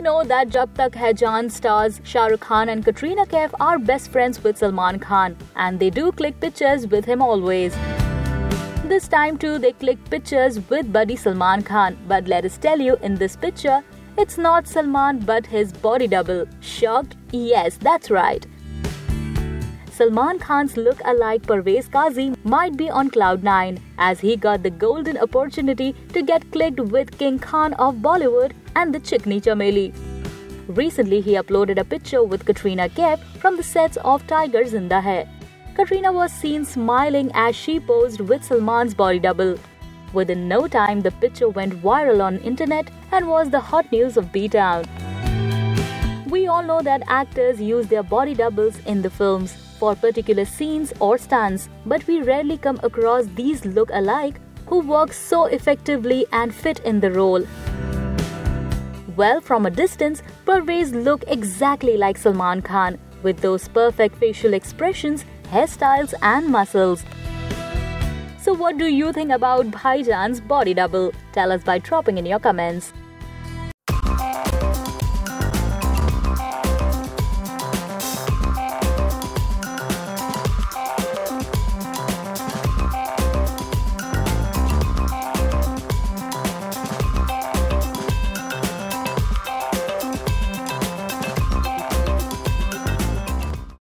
know that Jab Tak Hai Jaan stars Shah Rukh Khan and Katrina Kaif are best friends with Salman Khan, and they do click pictures with him always. This time too they clicked pictures with buddy Salman Khan, but let us tell you, in this picture, it's not Salman but his body double. Shocked? Yes, that's right. Salman Khan's look-alike Parvez Qazi might be on cloud 9 as he got the golden opportunity to get clicked with King Khan of Bollywood and the Chikni Chameli. Recently, he uploaded a picture with Katrina Kaif from the sets of Tiger Zinda Hai. Katrina was seen smiling as she posed with Salman's body double. Within no time, the picture went viral on internet and was the hot news of B-Town. We all know that actors use their body doubles in the films for particular scenes or stunts, but we rarely come across these look-alike who work so effectively and fit in the role. Well, from a distance, Parvez looked exactly like Salman Khan, with those perfect facial expressions, hairstyles and muscles. So what do you think about Bhaijaan's body double? Tell us by dropping in your comments.